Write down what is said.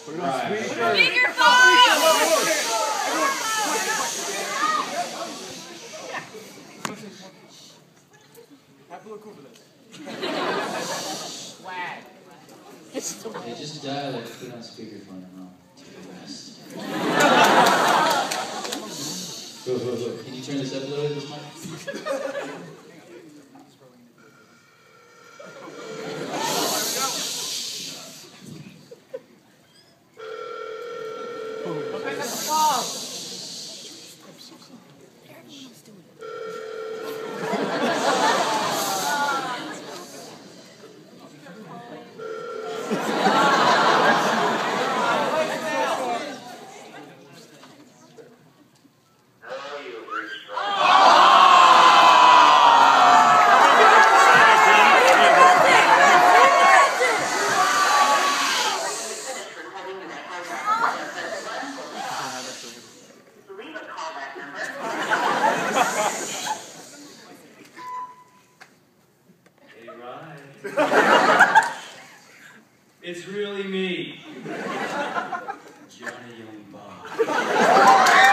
Put it on speaker. Speakerphone! Have a look over this. Swag. Hey, just dial it, put it on speakerphone, and I'll do the rest. Go. Can you turn this up a little bit, this mic? Look at the phone. Hey, Ryan. It's really me, Johnny Young Bob.